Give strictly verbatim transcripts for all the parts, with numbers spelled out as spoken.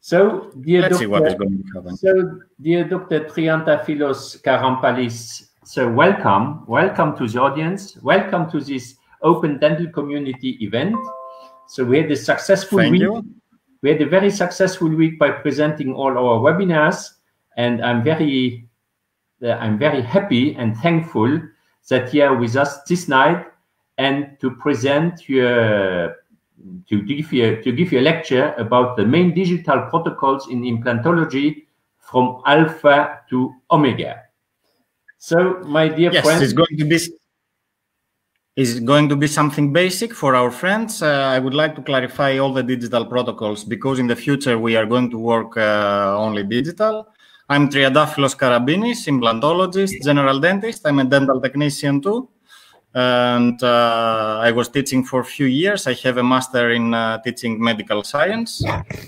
So, dear Let's Doctor, see what is going to happen. So, dear Doctor Triantafyllos Karampinis, so welcome, welcome to the audience, welcome to this Open Dental Community event. So we had a successful Thank week. you. We had a very successful week by presenting all our webinars, and I'm very, uh, I'm very happy and thankful that you are with us this night and to present your, to give you, to give you a lecture about the main digital protocols in implantology from alpha to omega. So, my dear yes, friend, it's going to be is going to be something basic for our friends. Uh, I would like to clarify all the digital protocols because in the future we are going to work uh, only digital. I'm Triantafyllos Karampinis, implantologist, general dentist. I'm a dental technician too. And uh, I was teaching for a few years. I have a master in uh, teaching medical science.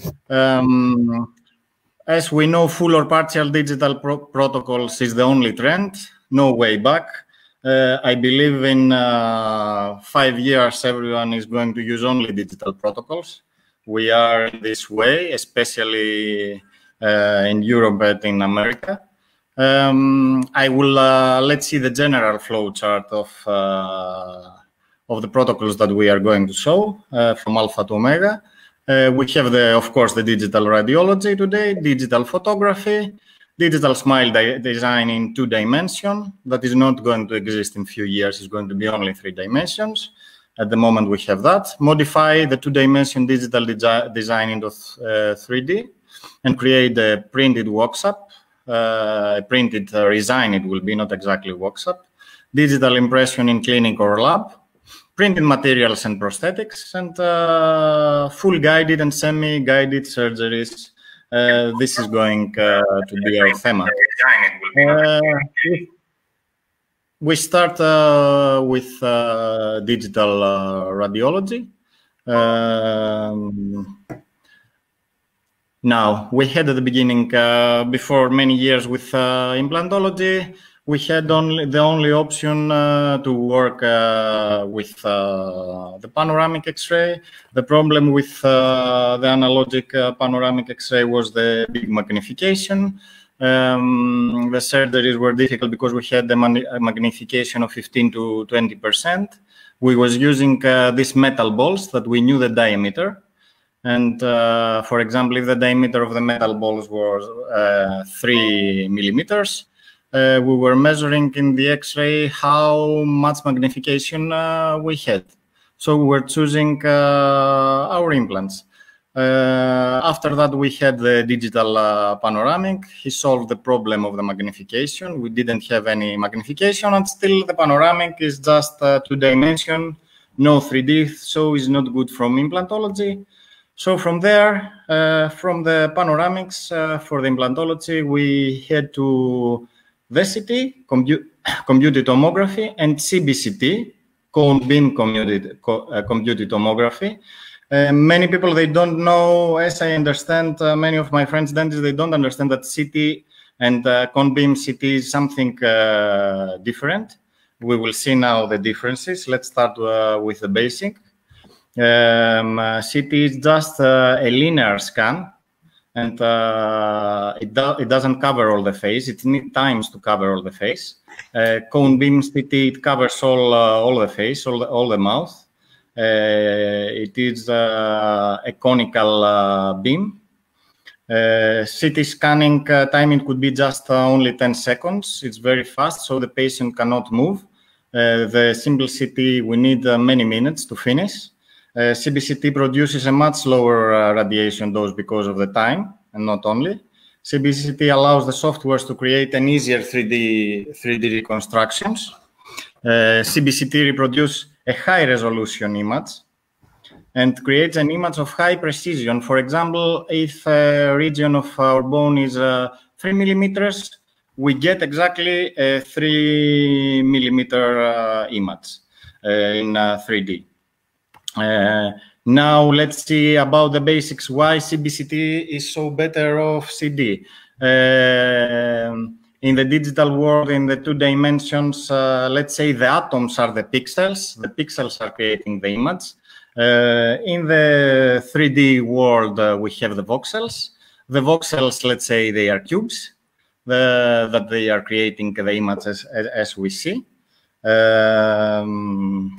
Um, as we know, full or partial digital pro protocols is the only trend, no way back. Uh, I believe in uh, five years, everyone is going to use only digital protocols. We are in this way, especially uh, in Europe and in America. Um, I will, uh, let's see the general flow chart of, uh, of the protocols that we are going to show uh, from alpha to omega. Uh, we have, the, of course, the digital radiology today, digital photography, digital smile di design in two dimension. That is not going to exist in a few years. It's going to be only three dimensions. At the moment, we have that. Modify the two dimension digital de design into uh, three D and create a printed workshop. Uh, printed uh, resign, it will be not exactly workshop. Digital impression in clinic or lab. Printed materials and prosthetics. And uh, full guided and semi-guided surgeries. Uh, this is going uh, to be our theme. Uh, we start uh, with uh, digital uh, radiology. Um, now, we had at the beginning, uh, before many years with uh, implantology, we had only the only option uh, to work uh, with uh, the panoramic X-ray. The problem with uh, the analogic uh, panoramic X-ray was the big magnification. Um, the surgeries were difficult because we had the magnification of fifteen to twenty percent. We was using uh, these metal balls that we knew the diameter. And uh, for example, if the diameter of the metal balls was uh, three millimeters, Uh, we were measuring in the X-ray how much magnification uh, we had. So we were choosing uh, our implants. Uh, after that, we had the digital uh, panoramic. He solved the problem of the magnification. We didn't have any magnification, and still the panoramic is just uh, two dimension, no three D, so it's not good from implantology. So from there, uh, from the panoramics uh, for the implantology, we had to V C T, compu computed tomography, and C B C T, cone beam computed, co uh, computed tomography. Uh, many people, they don't know, as I understand, uh, many of my friends dentists, they don't understand that C T and uh, cone beam C T is something uh, different. We will see now the differences. Let's start uh, with the basic. Um, uh, C T is just uh, a linear scan. And uh, it, do it doesn't cover all the face. It needs times to cover all the face. Uh, cone beam C T, it covers all uh, all the face, all the, all the mouth. Uh, it is uh, a conical uh, beam. Uh, C T scanning uh, time, it could be just uh, only ten seconds. It's very fast, so the patient cannot move. Uh, the simple C T, we need uh, many minutes to finish. Uh, C B C T produces a much lower uh, radiation dose because of the time, and not only. C B C T allows the softwares to create an easier three D, three D reconstructions. Uh, C B C T reproduces a high resolution image and creates an image of high precision. For example, if a region of our bone is uh, three millimeters, we get exactly a three millimeter uh, image uh, in uh, three D. Uh, now let's see about the basics. Why C B C T is so better of C D? Uh, in the digital world, in the two dimensions, uh, let's say the atoms are the pixels. The pixels are creating the image. Uh, in the three D world, uh, we have the voxels. The voxels, let's say, they are cubes the, that they are creating the images as, as we see. Um,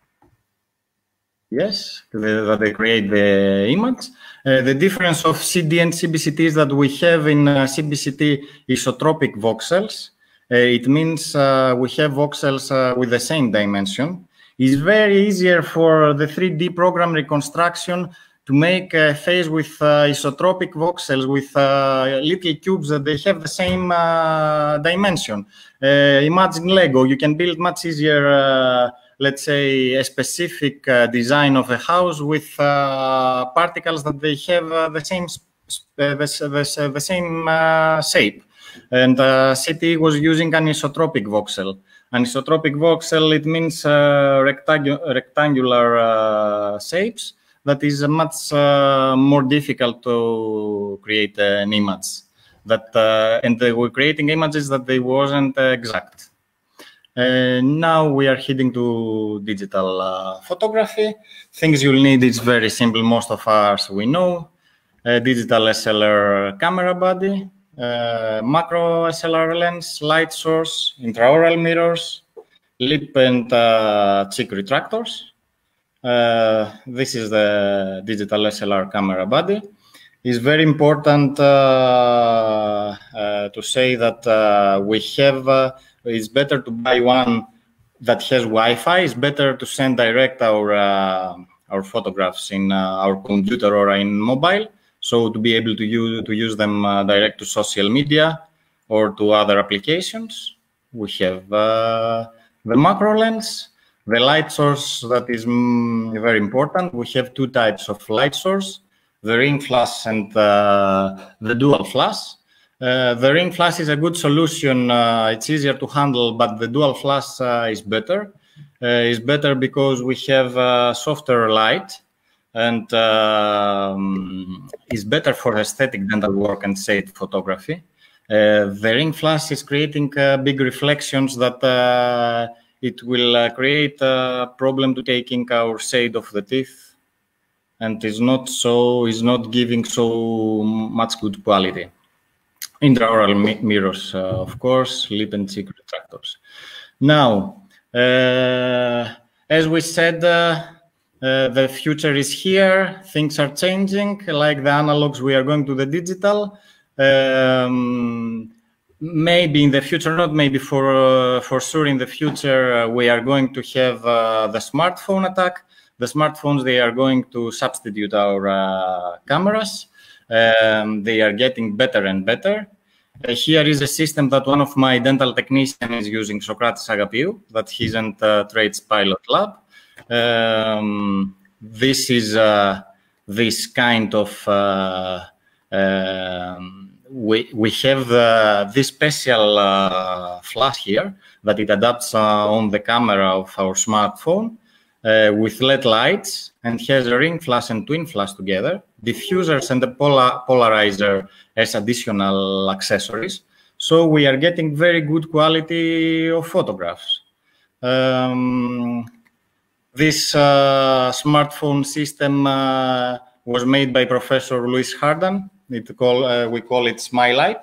yes, the, that they create the image. Uh, the difference of C D and C B C T is that we have in uh, C B C T isotropic voxels. Uh, it means uh, we have voxels uh, with the same dimension. It's very easier for the three D program reconstruction to make a face with uh, isotropic voxels with uh, little cubes that they have the same uh, dimension. Uh, imagine Lego, you can build much easier, uh, let's say, a specific uh, design of a house with uh, particles that they have uh, the same, uh, the, the, the same uh, shape. And uh, C T was using an isotropic voxel. An isotropic voxel, it means uh, rectangu rectangular uh, shapes that is uh, much uh, more difficult to create uh, an image. That uh, and they were creating images that they wasn't uh, exact. Uh, now we are heading to digital uh, photography. Things you'll need is very simple. Most of us we know. Uh, digital S L R camera body. Uh, macro S L R lens, light source, intraoral mirrors, lip and uh, cheek retractors. Uh, this is the digital S L R camera body. It's very important uh, uh, to say that uh, we have, uh, it's better to buy one that has Wi-Fi. It's better to send direct our, uh, our photographs in uh, our computer or in mobile. So to be able to use, to use them uh, direct to social media or to other applications, we have uh, the macro lens, the light source that is mm, very important. We have two types of light source, the ring flash and uh, the dual flash. Uh, the ring flash is a good solution. Uh, it's easier to handle, but the dual flash uh, is better. Uh, it's better because we have uh, softer light. And um, is better for aesthetic dental work and shade photography. Uh, the ring flash is creating uh, big reflections that uh, it will uh, create a problem to taking our shade of the teeth, and is not so is not giving so much good quality. Intraoral mi mirrors, uh, of course, lip and cheek retractors. Now, uh, as we said. Uh, Uh, the future is here, things are changing, like the analogs, we are going to the digital. Um, maybe in the future, not maybe for, uh, for sure in the future, uh, we are going to have uh, the smartphone attack. The smartphones, they are going to substitute our uh, cameras. Um, they are getting better and better. Uh, here is a system that one of my dental technicians is using, Socrates Agapiou, that he's in the Trades Pilot Lab. Um, this is uh, this kind of uh, uh, we we have uh, this special uh, flash here that it adapts uh, on the camera of our smartphone uh, with L E D lights and has a ring flash and twin flash together, diffusers and a polar polarizer as additional accessories. So we are getting very good quality of photographs. Um, This uh, smartphone system uh, was made by Professor Louis Hardan. It call, uh, we call it Smilite.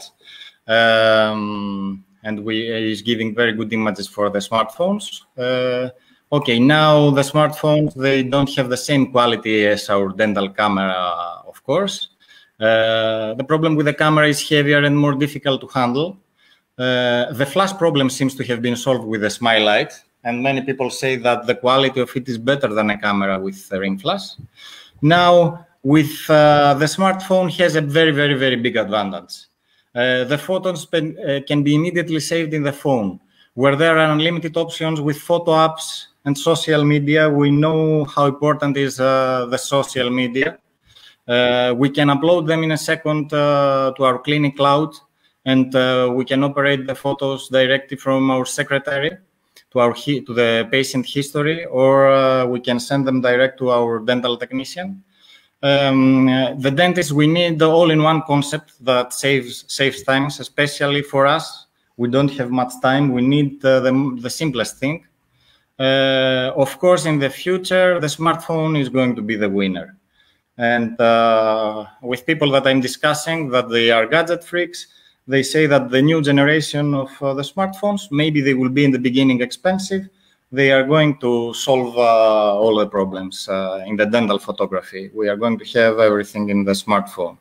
Um, and we is giving very good images for the smartphones. Uh, okay, now the smartphones, they don't have the same quality as our dental camera, of course. Uh, the problem with the camera is heavier and more difficult to handle. Uh, the flash problem seems to have been solved with the Smilite. And many people say that the quality of it is better than a camera with a ring flash. Now, with uh, the smartphone has a very, very, very big advantage. Uh, the photos pen, uh, can be immediately saved in the phone, where there are unlimited options with photo apps and social media. We know how important is uh, the social media. Uh, we can upload them in a second uh, to our clinic cloud, and uh, we can operate the photos directly from our secretary to our to the patient history, or uh, we can send them direct to our dental technician. Um, uh, the dentist, we need the all-in-one concept that saves saves times, especially for us. We don't have much time. We need uh, the, the simplest thing. Uh, of course, in the future, the smartphone is going to be the winner. And uh, with people that I'm discussing that they are gadget freaks, they say that the new generation of uh, the smartphones, maybe they will be in the beginning expensive. They are going to solve uh, all the problems uh, in the dental photography. We are going to have everything in the smartphone.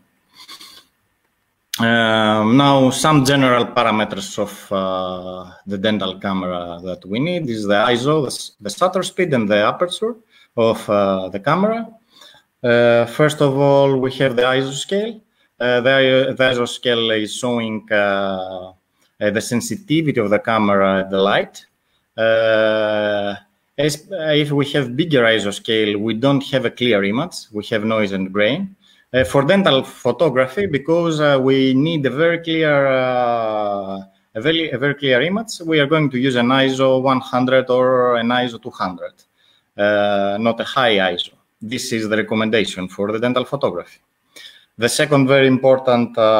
Um, now, some general parameters of uh, the dental camera that we need is the I S O, the, the shutter speed, and the aperture of uh, the camera. Uh, first of all, we have the I S O scale. Uh, the, the I S O scale is showing uh, uh, the sensitivity of the camera, the light. Uh, as, if we have bigger I S O scale, we don't have a clear image. We have noise and grain. Uh, for dental photography, because uh, we need a very clear, uh, a very, a very clear image, we are going to use an I S O one hundred or an I S O two hundred, uh, not a high I S O. This is the recommendation for the dental photography. The second very important uh,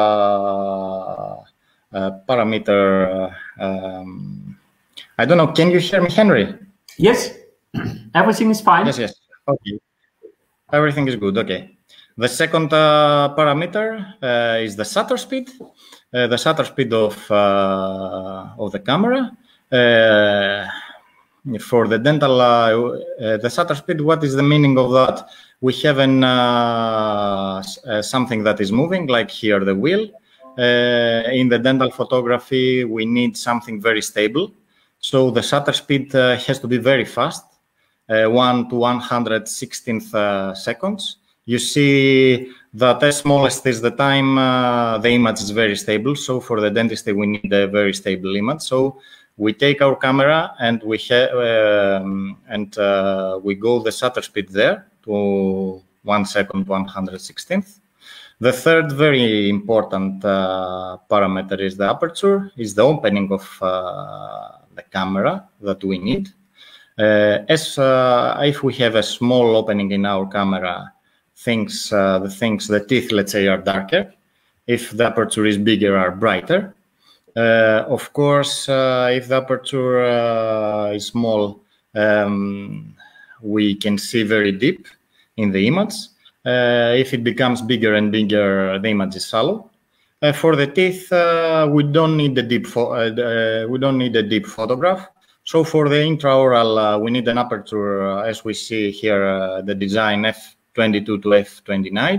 uh, parameter, uh, um, I don't know, can you hear me, Henry? Yes, everything is fine. Yes, yes, okay. Everything is good, okay. The second uh, parameter uh, is the shutter speed, uh, the shutter speed of, uh, of the camera. Uh, for the dental, uh, uh, the shutter speed, what is the meaning of that? We have an, uh, uh, something that is moving, like here the wheel. Uh, in the dental photography, we need something very stable. So the shutter speed uh, has to be very fast, uh, one to one hundred sixteenth uh, seconds. You see that as smallest is the time, uh, the image is very stable. So for the dentist, we need a very stable image. So we take our camera and we um, and uh, we go the shutter speed there to one second, one hundred sixteenth. The third very important uh, parameter is the aperture, is the opening of uh, the camera that we need. Uh, as uh, if we have a small opening in our camera, things, uh, the things, the teeth, let's say, are darker. If the aperture is bigger, are brighter. Uh, of course, uh, if the aperture uh, is small, um, we can see very deep in the image. Uh, if it becomes bigger and bigger, the image is shallow. Uh, for the teeth, uh, we don't need a deep uh, uh, we don't need a deep photograph. So for the intraoral, uh, we need an aperture, uh, as we see here, uh, the design F twenty-two to F twenty-nine,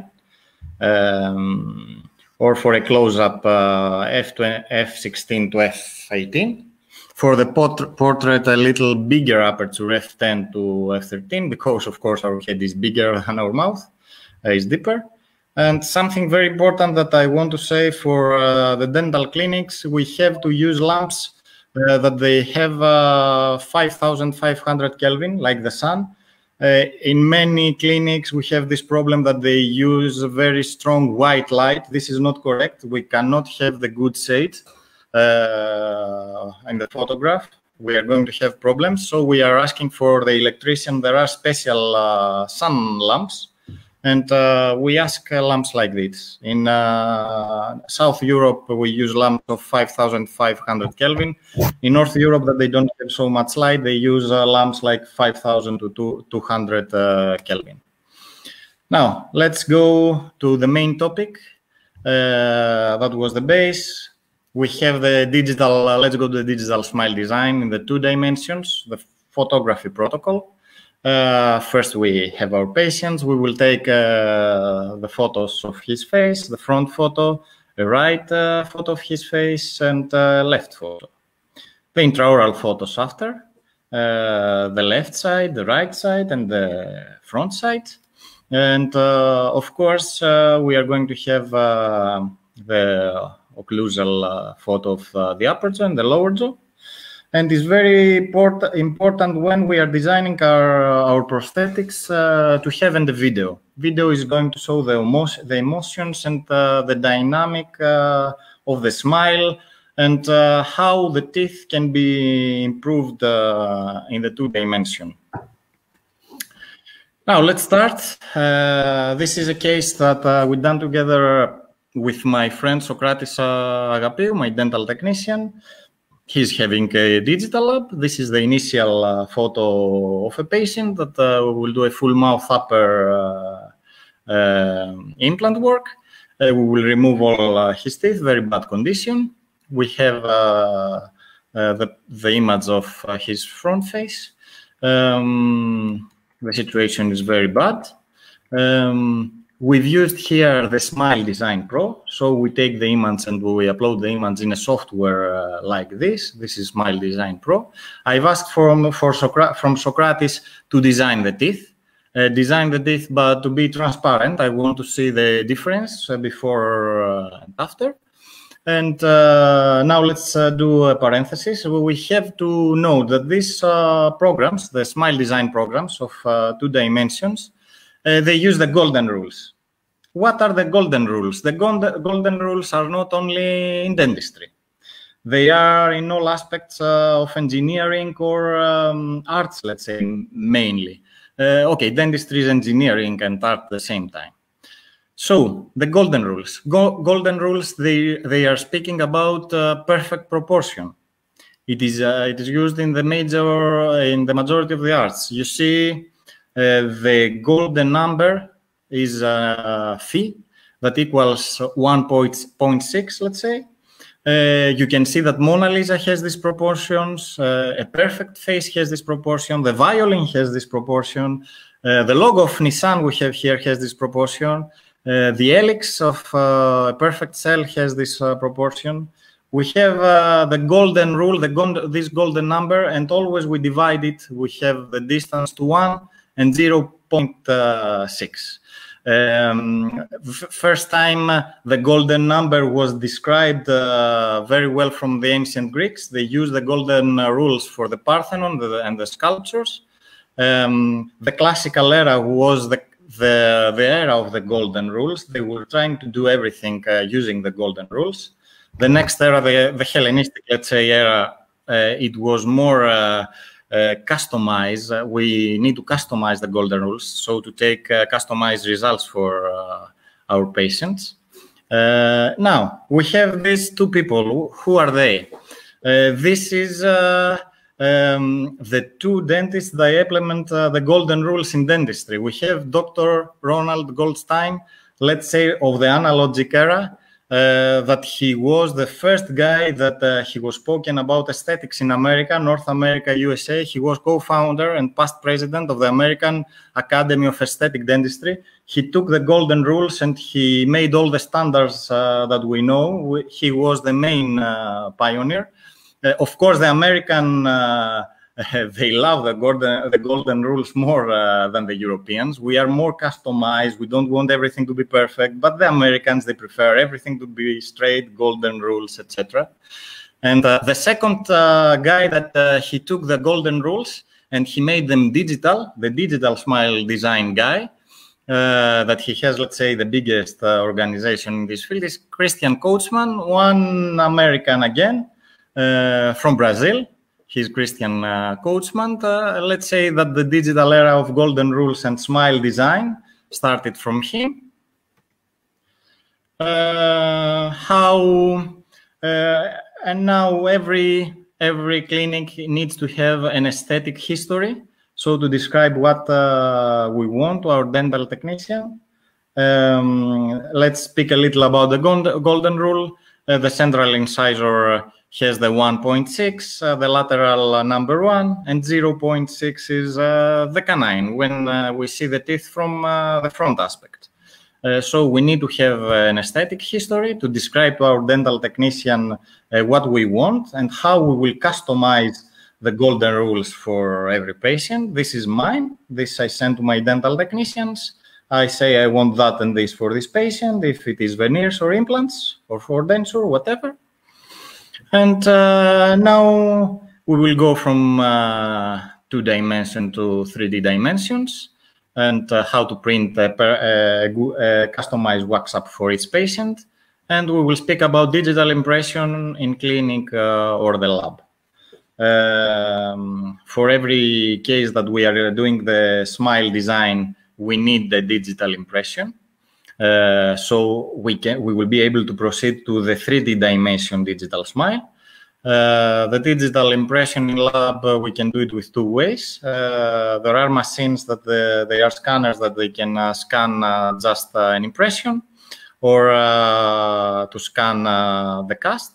um, or for a close-up, uh, F sixteen to F eighteen. For the port portrait, a little bigger aperture, F ten to F thirteen, because of course our head is bigger than our mouth, uh, is deeper. And something very important that I want to say for uh, the dental clinics, we have to use lamps uh, that they have uh, five thousand five hundred Kelvin, like the sun. Uh, in many clinics, we have this problem that they use a very strong white light. This is not correct. We cannot have the good shade uh, in the photograph. We are going to have problems. So we are asking for the electrician. There are special uh, sun lamps. And uh, we ask uh, lamps like this. In uh, South Europe, we use lamps of five thousand five hundred Kelvin. In North Europe, that they don't have so much light, they use uh, lamps like five thousand to two hundred uh, Kelvin. Now, let's go to the main topic. Uh, that was the base. We have the digital, uh, let's go to the digital smile design in the two dimensions, the photography protocol. Uh, first, we have our patients. We will take uh, the photos of his face, the front photo, the right uh, photo of his face, and uh, left photo. The intraoral photos after, uh, the left side, the right side, and the front side. And uh, of course, uh, we are going to have uh, the occlusal uh, photo of uh, the upper jaw and the lower jaw. And it's very import important when we are designing our, our prosthetics uh, to have in the video. Video is going to show the, emo the emotions and uh, the dynamic uh, of the smile and uh, how the teeth can be improved uh, in the two dimension. Now let's start. Uh, this is a case that uh, we've done together with my friend Socrates uh, Agapiou, my dental technician. He's having a digital lab. This is the initial uh, photo of a patient that uh, will do a full mouth upper uh, implant work. Uh, we will remove all uh, his teeth, very bad condition. We have uh, uh, the, the image of uh, his front face. Um, the situation is very bad. Um, we've used here the Smile Design Pro. So we take the image and we upload the image in a software uh, like this. This is Smile Design Pro. I've asked from, for Socra from Socrates to design the teeth. Uh, design the teeth, but to be transparent, I want to see the difference uh, before uh, and after. And uh, now let's uh, do a parenthesis. We have to know that these uh, programs, the Smile Design programs of uh, two dimensions, uh, they use the golden rules. What are the golden rules? The golden rules are not only in dentistry. They are in all aspects uh, of engineering or um, arts, let's say, mainly. Uh, okay, dentistry is engineering and art at the same time. So the golden rules. Go golden rules, they, they are speaking about uh, perfect proportion. It is, uh, it is used in the major, in the majority of the arts. You see uh, the golden number is uh, phi, that equals one point six, let's say. Uh, you can see that Mona Lisa has these proportions, uh, a perfect face has this proportion, the violin has this proportion, uh, the logo of Nissan we have here has this proportion, uh, the helix of uh, a perfect cell has this uh, proportion. We have uh, the golden rule, the gold, this golden number, and always we divide it. We have the distance to one and zero point six. Um, first time uh, the golden number was described uh, very well from the ancient Greeks. They used the golden uh, rules for the Parthenon the, and the sculptures. Um, the classical era was the, the, the era of the golden rules. They were trying to do everything uh, using the golden rules. The next era, the, the Hellenistic, let's say, era, uh, it was more uh, Uh, customize, uh, we need to customize the golden rules, so to take uh, customized results for uh, our patients. Uh, now, we have these two people. Who are they? Uh, this is uh, um, the two dentists that implement uh, the golden rules in dentistry. We have Doctor Ronald Goldstein, let's say, of the analogic era, Uh, that he was the first guy that uh, he was spoken about aesthetics in America, North America, U S A. He was co-founder and past president of the American Academy of Aesthetic Dentistry. He took the golden rules and he made all the standards uh, that we know. He was the main uh, pioneer. Uh, of course, the American uh, they love the golden, the golden rules more uh, than the Europeans. We are more customized. We don't want everything to be perfect. But the Americans, they prefer everything to be straight, golden rules, et cetera. And uh, the second uh, guy that uh, he took the golden rules and he made them digital, the digital smile design guy, uh, that he has, let's say, the biggest uh, organization in this field is Christian Coachman, one American again, uh, from Brazil. He's Christian uh, Coachman. Uh, let's say that the digital era of golden rules and smile design started from him. Uh, how uh, and now every every clinic needs to have an aesthetic history. So to describe what uh, we want to our dental technician, um, let's speak a little about the golden rule. Uh, the central incisor has the one point six, uh, the lateral uh, number one, and zero point six is uh, the canine when uh, we see the teeth from uh, the front aspect. Uh, so we need to have an aesthetic history to describe to our dental technician uh, what we want and how we will customize the golden rules for every patient. This is mine. This I send to my dental technicians. I say I want that and this for this patient, if it is veneers or implants or for denture, whatever. And uh, now we will go from uh, two dimension to three D dimensions and uh, how to print a, a, a customized wax-up for each patient. And we will speak about digital impression in clinic uh, or the lab. Um, for every case that we are doing the smile design, we need the digital impression. Uh, so we can we will be able to proceed to the three D dimension digital smile. Uh, the digital impression in lab, uh, we can do it with two ways. Uh, there are machines that the, they are scanners that they can uh, scan uh, just uh, an impression, or uh, to scan uh, the cast.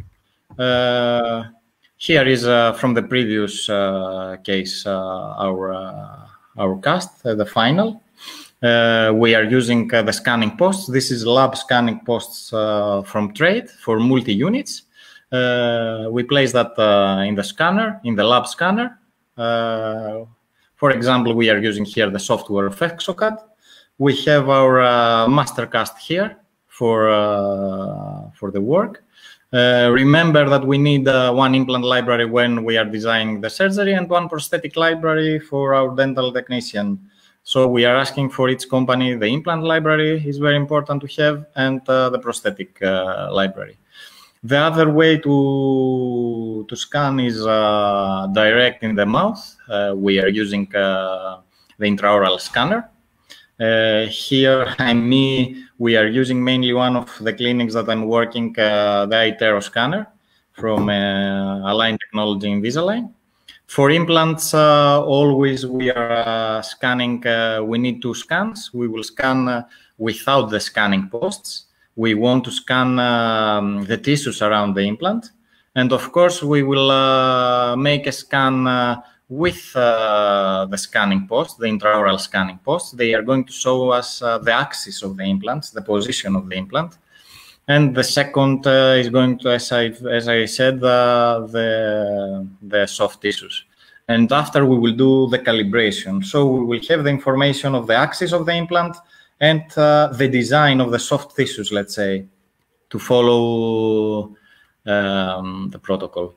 Uh, here is uh, from the previous uh, case uh, our uh, our cast, uh, the final. Uh, we are using uh, the scanning posts. This is lab scanning posts uh, from trade for multi units. Uh, we place that uh, in the scanner, in the lab scanner. Uh, for example, we are using here the software of Exocad. We have our uh, master cast here for, uh, for the work. Uh, remember that we need uh, one implant library when we are designing the surgery and one prosthetic library for our dental technician. So we are asking for each company, the implant library is very important to have, and uh, the prosthetic uh, library. The other way to, to scan is uh, direct in the mouth. Uh, we are using uh, the intraoral scanner. Uh, here, I'm me, we are using mainly one of the clinics that I'm working, uh, the iTero scanner from uh, Align Technology Invisalign. For implants, uh, always we are uh, scanning, uh, we need two scans. We will scan uh, without the scanning posts. We want to scan um, the tissues around the implant. And of course, we will uh, make a scan uh, with uh, the scanning post, the intraoral scanning post. They are going to show us uh, the axis of the implants, the position of the implant. And the second uh, is going to, as I, as I said, uh, the, the soft tissues. And after we will do the calibration. So we will have the information of the axis of the implant and uh, the design of the soft tissues, let's say, to follow um, the protocol.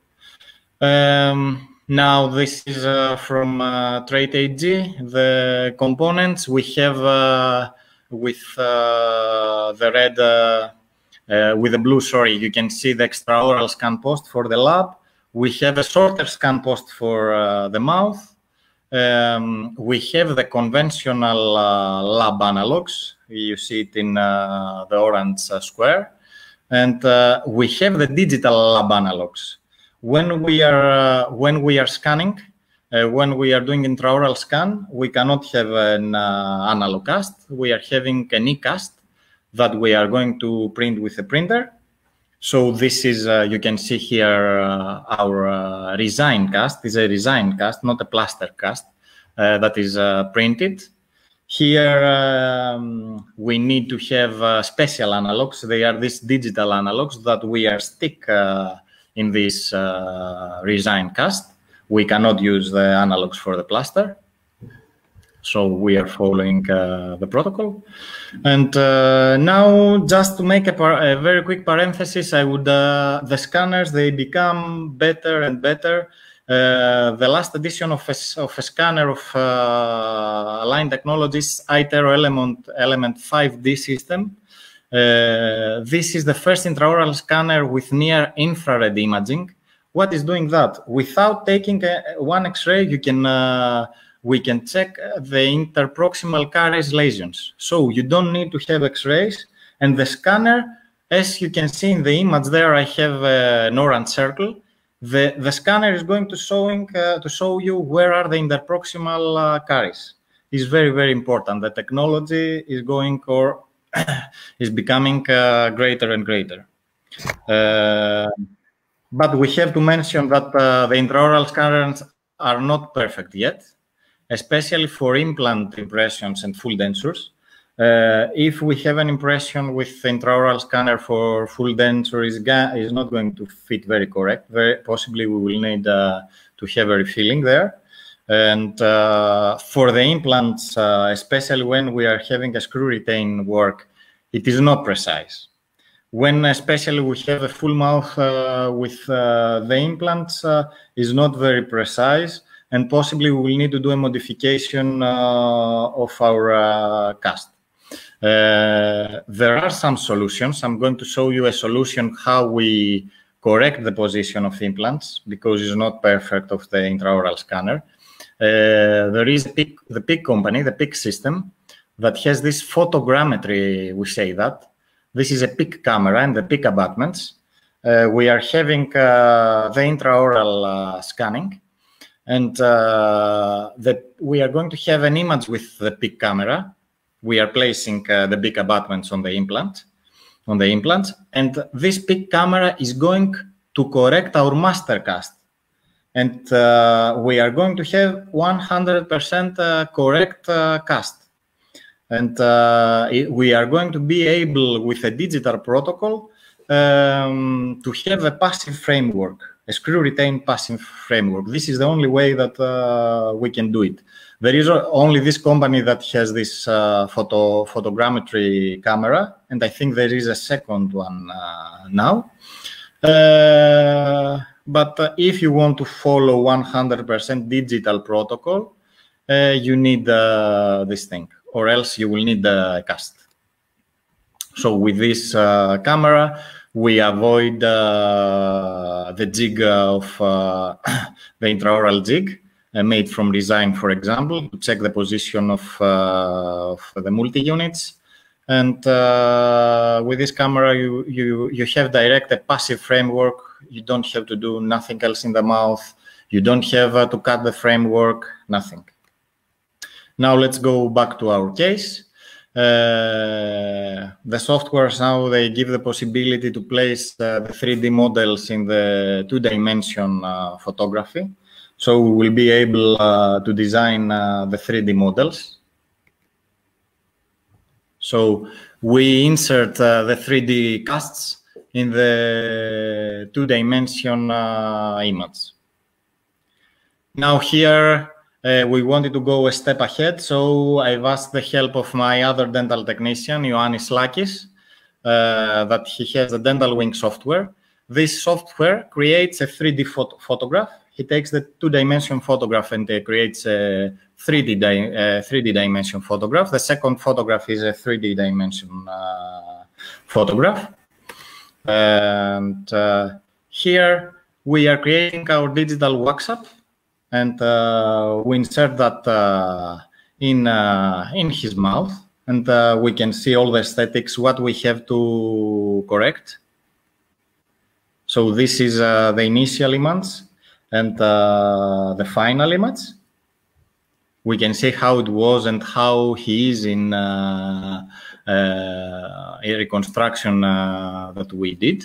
Um, now, this is uh, from uh, Trait A G. The components we have uh, with uh, the red, uh, uh, with the blue, sorry, you can see the extraoral scan post for the lab. We have a shorter scan post for uh, the mouth. Um, we have the conventional uh, lab analogs. You see it in uh, the orange uh, square. And uh, we have the digital lab analogs. When we are, uh, when we are scanning, uh, when we are doing intraoral scan, we cannot have an uh, analog cast. We are having an e-cast that we are going to print with a printer. So this is, uh, you can see here, uh, our uh, resign cast. It's a resign cast, not a plaster cast, uh, that is uh, printed. Here, um, we need to have uh, special analogs. They are these digital analogs that we are stick uh, in this uh, resign cast. We cannot use the analogs for the plaster. So we are following uh, the protocol. And uh, now, just to make a, a very quick parenthesis, I would, uh, the scanners, they become better and better. Uh, the last edition of a, of a scanner of uh, Align Technologies iTero Element, Element five D system. Uh, this is the first intraoral scanner with near infrared imaging. What is doing that? Without taking a, one X-ray, you can uh, we can check the interproximal caries lesions. So you don't need to have X-rays. And the scanner, as you can see in the image there, I have an orange circle. The, the scanner is going to, showing, uh, to show you where are the interproximal uh, caries. It's very, very important. The technology is going or is becoming uh, greater and greater. Uh, but we have to mention that uh, the intraoral scanners are not perfect yet, especially for implant impressions and full dentures. Uh, if we have an impression with intraoral scanner for full denture, is, is not going to fit very correct. Very possibly we will need uh, to have a refilling there. And uh, for the implants, uh, especially when we are having a screw retain work, it is not precise. When especially we have a full mouth uh, with uh, the implants, uh, is not very precise. And possibly we will need to do a modification uh, of our uh, cast. Uh, there are some solutions. I'm going to show you a solution how we correct the position of implants because it's not perfect of the intraoral scanner. Uh, there is a PIC, the PIC company, the PIC system, that has this photogrammetry, we say that. This is a PIC camera and the PIC abutments. uh, we are having uh, the intraoral uh, scanning, and uh, the, we are going to have an image with the peak camera. We are placing uh, the big abutments on the implant, on the implants, and this peak camera is going to correct our master cast. And uh, we are going to have one hundred percent uh, correct uh, cast. And uh, it, we are going to be able, with a digital protocol, um, to have a passive framework, a screw-retained passive framework. This is the only way that uh, we can do it. There is only this company that has this uh, photo photogrammetry camera, and I think there is a second one uh, now. Uh, but uh, if you want to follow one hundred percent digital protocol, uh, you need uh, this thing, or else you will need the cast. So with this uh, camera, we avoid uh, the jig of uh, the intraoral jig uh, made from design, for example, to check the position of, uh, of the multi-units. And uh, with this camera, you, you, you have direct a passive framework. You don't have to do nothing else in the mouth. You don't have uh, to cut the framework, nothing. Now let's go back to our case. Uh, the softwares now, they give the possibility to place uh, the three D models in the two-dimension uh, photography. So we will be able uh, to design uh, the three D models. So we insert uh, the three D casts in the two-dimension uh, image. Now here uh, we wanted to go a step ahead, so I've asked the help of my other dental technician, Ioannis Lakis, uh, that he has a Dental Wing software. This software creates a three D phot photograph. He takes the two-dimension photograph and uh, creates a three D, di uh, three D dimension photograph. The second photograph is a three D dimension uh, photograph. And uh, here we are creating our digital workshop, and uh, we insert that uh, in, uh, in his mouth, and uh, we can see all the aesthetics, what we have to correct. So this is uh, the initial image and uh, the final image. We can see how it was and how he is in uh, uh, a reconstruction uh, that we did.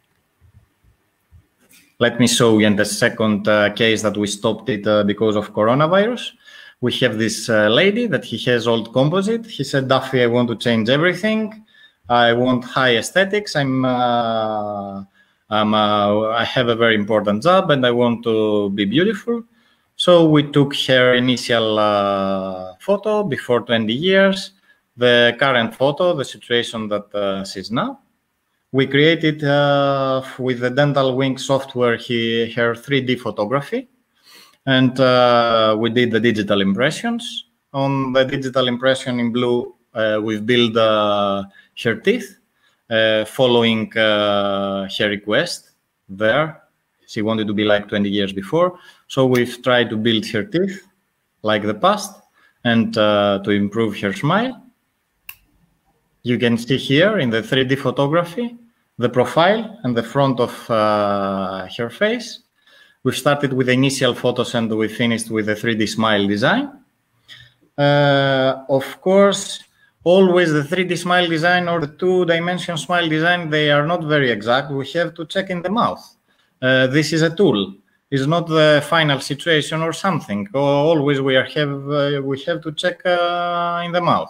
Let me show you in the second uh, case that we stopped it uh, because of coronavirus. We have this uh, lady that he has old composite. He said, Duffy, I want to change everything. I want high aesthetics. I'm, uh, I'm, uh, I have a very important job and I want to be beautiful. So we took her initial uh, photo before twenty years, the current photo, the situation that uh, she's now. We created uh, with the Dental Wing software he, her three D photography, and uh, we did the digital impressions. On the digital impression in blue, uh, we've built uh, her teeth, uh, following uh, her request there. She wanted to be like twenty years before. So we've tried to build her teeth like the past and uh, to improve her smile. You can see here in the three D photography, the profile and the front of uh, her face. We started with the initial photos and we finished with the three D smile design. Uh, of course, always the three D smile design or the two-dimension smile design, they are not very exact. We have to check in the mouth. Uh, this is a tool. It's not the final situation or something. Always we are have uh, we have to check uh, in the mouth.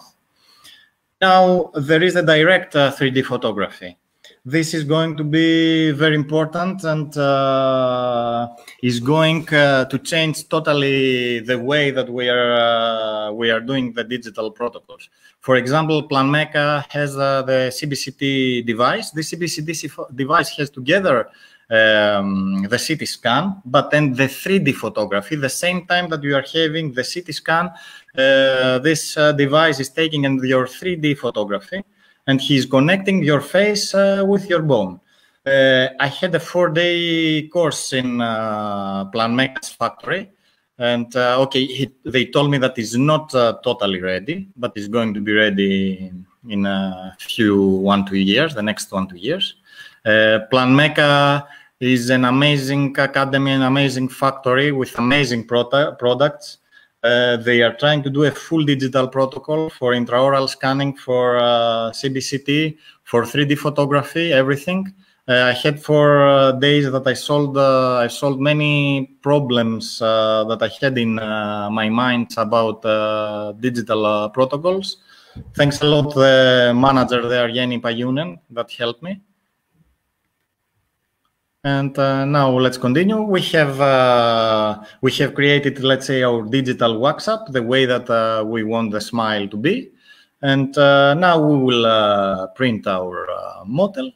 Now there is a direct uh, three D photography. This is going to be very important and uh, is going uh, to change totally the way that we are uh, we are doing the digital protocols. For example, Planmeca has uh, the C B C T device. The C B C T device has together um, the C T scan, but then the three D photography. The same time that you are having the C T scan, uh, this uh, device is taking in your three D photography, and he's connecting your face uh, with your bone. Uh, I had a four-day course in uh, Planmeca's factory, and uh, okay, he, they told me that it's not uh, totally ready, but it's going to be ready in a few one two years, the next one two years. Uh, Planmeca is an amazing academy, an amazing factory with amazing product, products. Uh, they are trying to do a full digital protocol for intraoral scanning, for uh, C B C T, for three D photography, everything. Uh, I had for uh, days that I solved, uh, I solved many problems uh, that I had in uh, my mind about uh, digital uh, protocols. Thanks a lot, the manager there, Jenny Payunen, that helped me. And uh, now let's continue. We have uh, we have created, let's say, our digital WhatsApp, the way that uh, we want the smile to be. And uh, now we will uh, print our uh, model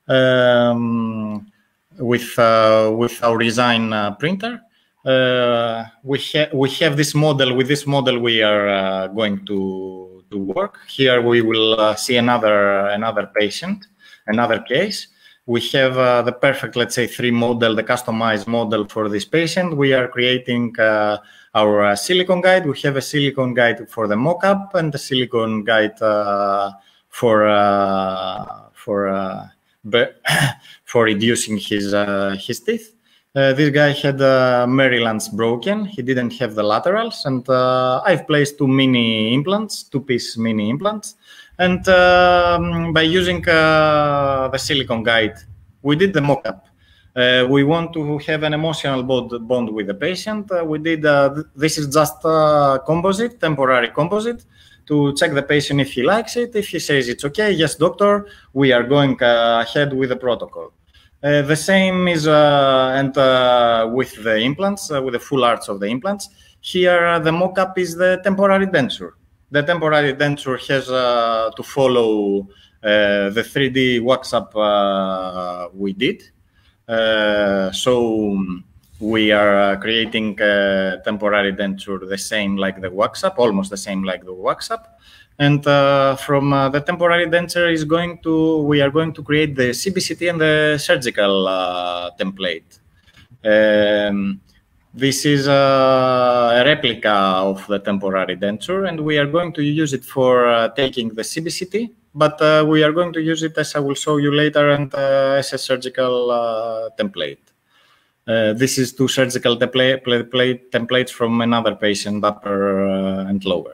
um, with uh, with our design uh, printer. Uh, we have we have this model. With this model, we are uh, going to to work. Here we will uh, see another another patient, another case. We have uh, the perfect, let's say, three model, the customized model for this patient. We are creating uh, our uh, silicon guide. We have a silicon guide for the mock-up and the silicon guide uh, for uh, for uh, for reducing his uh, his teeth. Uh, this guy had uh, Maryland's broken. He didn't have the laterals, and uh, I've placed two mini implants, two-piece mini implants. And um, by using uh, the silicon guide, we did the mock-up. Uh, we want to have an emotional bond, bond with the patient. Uh, we did, uh, th this is just a composite, temporary composite, to check the patient if he likes it. If he says it's okay, yes, doctor, we are going uh, ahead with the protocol. Uh, the same is uh, and uh, with the implants, uh, with the full arch of the implants. Here, uh, the mock-up is the temporary denture. The temporary denture has uh, to follow uh, the three D WhatsApp uh, we did. Uh, so we are uh, creating a temporary denture the same like the WhatsApp, almost the same like the WhatsApp. And uh, from uh, the temporary denture is going to, we are going to create the C B C T and the surgical uh, template. Um, This is a replica of the temporary denture, and we are going to use it for uh, taking the C B C T, but uh, we are going to use it, as I will show you later, and uh, as a surgical uh, template. Uh, this is two surgical template, template, templates from another patient, upper uh, and lower.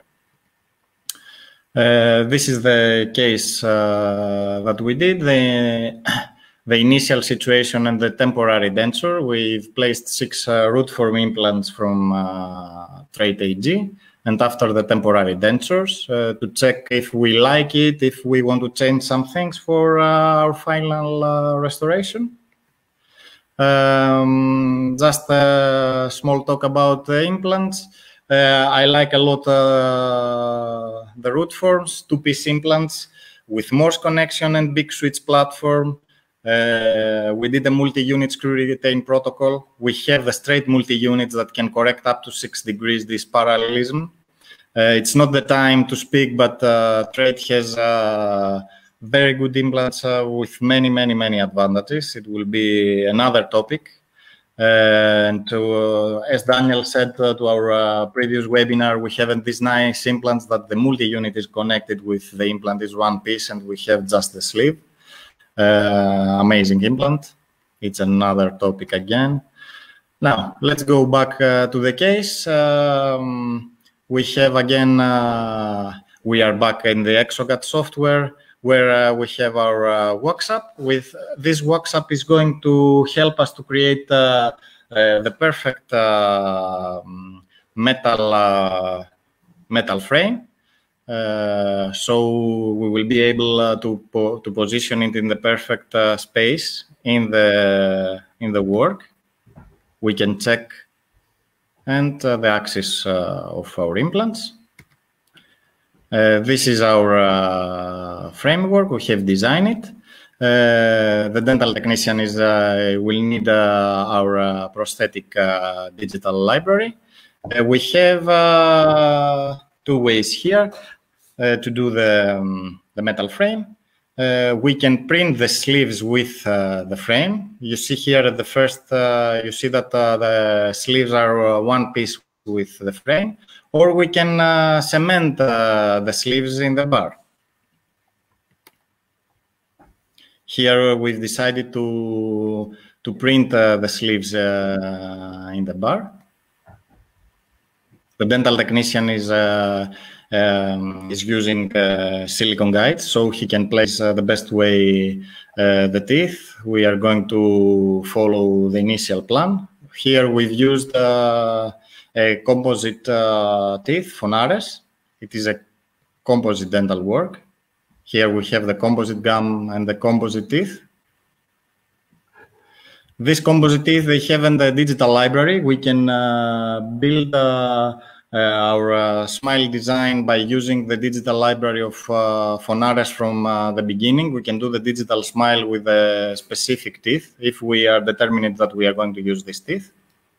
Uh, this is the case uh, that we did. The The initial situation and the temporary denture. We've placed six uh, root form implants from uh, Trait A G, and after the temporary dentures uh, to check if we like it, if we want to change some things for uh, our final uh, restoration. Um, just a small talk about the implants. Uh, I like a lot uh, the root forms, two-piece implants with Morse connection and big switch platform. Uh, we did a multi-unit screw retain protocol. We have the straight multi-units that can correct up to six degrees this parallelism. Uh, it's not the time to speak, but uh, Trait has uh, very good implants uh, with many, many, many advantages. It will be another topic. Uh, and to, uh, as Daniel said uh, to our uh, previous webinar, we have these nice implants that the multi-unit is connected with. The implant is one piece, and we have just the sleeve. Uh, amazing implant. It's another topic again. Now let's go back uh, to the case. Um, we have again, uh, we are back in the Exocat software where uh, we have our uh, WhatsApp. With this WhatsApp is going to help us to create uh, uh, the perfect uh, metal uh, metal frame. Uh, so we will be able uh, to po to position it in the perfect uh, space in the in the work. We can check and uh, the axis uh, of our implants. Uh, this is our uh, framework. We have designed it. Uh, the dental technician is uh, will need uh, our uh, prosthetic uh, digital library. Uh, we have uh, two ways here uh, to do the, um, the metal frame. Uh, we can print the sleeves with uh, the frame. You see here at the first, uh, you see that uh, the sleeves are uh, one piece with the frame, or we can uh, cement uh, the sleeves in the bar. Here we've decided to, to print uh, the sleeves uh, in the bar. The dental technician is, uh, um, is using uh, silicone guides, so he can place uh, the best way uh, the teeth. We are going to follow the initial plan. Here we've used uh, a composite uh, teeth, Phonares. It is a composite dental work. Here we have the composite gum and the composite teeth. This composite teeth, they have in the digital library. We can uh, build uh, uh, our uh, smile design by using the digital library of uh, Phonares from uh, the beginning. We can do the digital smile with a specific teeth if we are determined that we are going to use this teeth.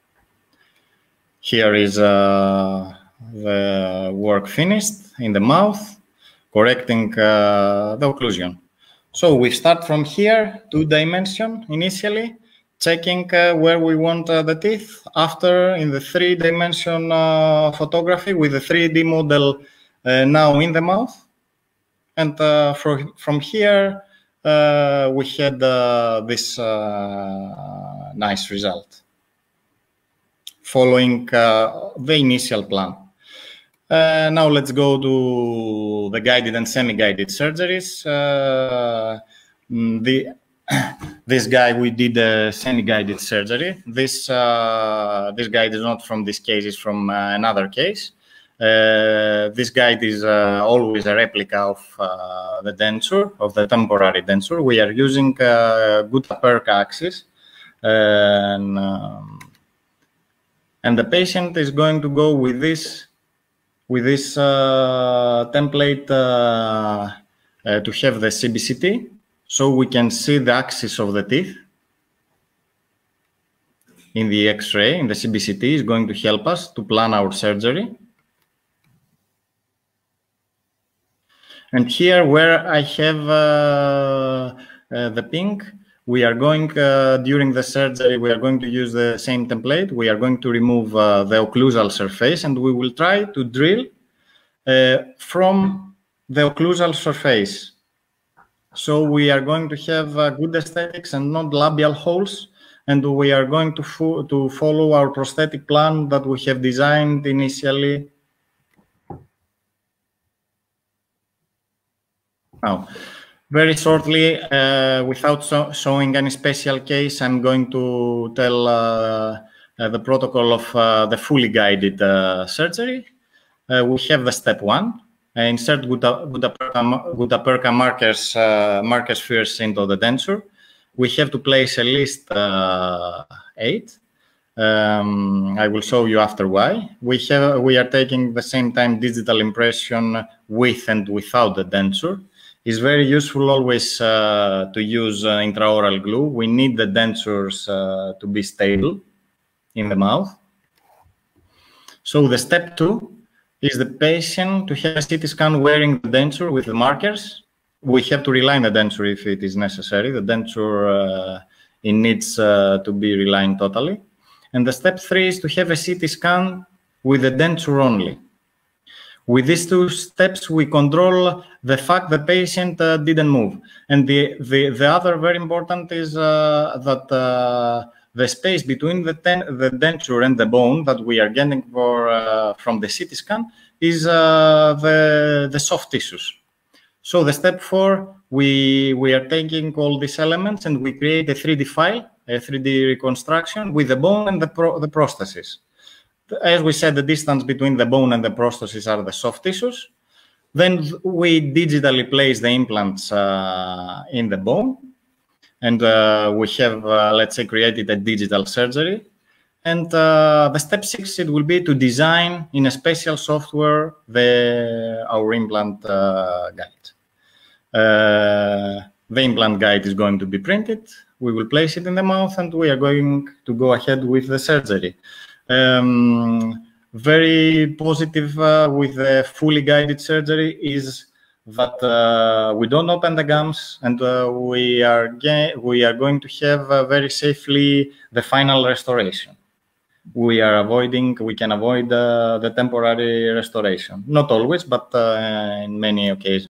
Here is uh, the work finished in the mouth, correcting uh, the occlusion. So we start from here, two dimension initially, checking uh, where we want uh, the teeth. After, in the three dimension uh, photography with the three D model uh, now in the mouth. And uh, for, from here, uh, we had uh, this uh, nice result, following uh, the initial plan. Uh, now let's go to the guided and semi-guided surgeries. Uh, the, this guy, we did a semi-guided surgery. This, uh, this guide is not from this case, it's from uh, another case. Uh, this guide is uh, always a replica of uh, the denture, of the temporary denture. We are using uh, Guttapercha axis. And, um, and the patient is going to go with this with this uh, template uh, uh, to have the C B C T, so we can see the axis of the teeth in the X-ray. In the C B C T is going to help us to plan our surgery. And here where I have uh, uh, the pink, we are going, uh, during the surgery, we are going to use the same template. We are going to remove uh, the occlusal surface, and we will try to drill uh, from the occlusal surface. So we are going to have uh, good aesthetics and not labial holes, and we are going to, fo to follow our prosthetic plan that we have designed initially. Now, very shortly, uh, without so showing any special case, I'm going to tell uh, uh, the protocol of uh, the fully guided uh, surgery. Uh, we have the step one, uh, insert Guttapercha markers, uh, marker spheres into the denture. We have to place at least uh, eight. Um, I will show you after why. We, have, we are taking the same time digital impression with and without the denture. It's very useful always uh, to use uh, intraoral glue. We need the dentures uh, to be stable in the mouth. So the step two is the patient to have a C T scan wearing the denture with the markers. We have to reline the denture if it is necessary. The denture uh, it needs uh, to be relined totally. And the step three is to have a C T scan with the denture only. With these two steps, we control the fact the patient uh, didn't move. And the, the, the other very important is uh, that uh, the space between the, ten, the denture and the bone that we are getting for, uh, from the C T scan is uh, the, the soft tissues. So the step four, we, we are taking all these elements and we create a three D file, a three D reconstruction with the bone and the, pro, the prosthesis. As we said, the distance between the bone and the prosthesis are the soft tissues. Then we digitally place the implants uh, in the bone. And uh, we have, uh, let's say, created a digital surgery. And uh, the step six, it will be to design in a special software the, our implant uh, guide. Uh, the implant guide is going to be printed. We will place it in the mouth and we are going to go ahead with the surgery. Um, very positive uh, with the fully guided surgery is that uh, we don't open the gums and uh, we are we are going to have uh, very safely the final restoration. We are avoiding, we can avoid uh, the temporary restoration. Not always, but uh, in many occasions.